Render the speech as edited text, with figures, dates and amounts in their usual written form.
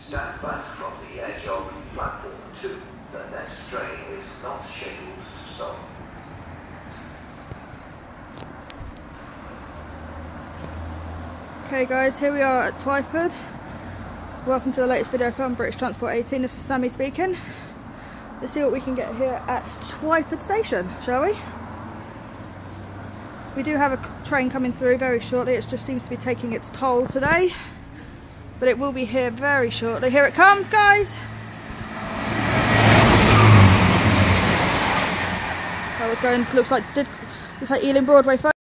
Stand back from the edge of platform 2. The next train is not scheduled to stop. Okay guys, here we are at Twyford. Welcome to the latest video from British Transport 18. This is Sammy speaking. Let's see what we can get here at Twyford station, shall we? We do have a train coming through very shortly. It just seems to be taking its toll today, but it will be here very shortly. Here it comes, guys. That was going. Looks like Ealing Broadway first.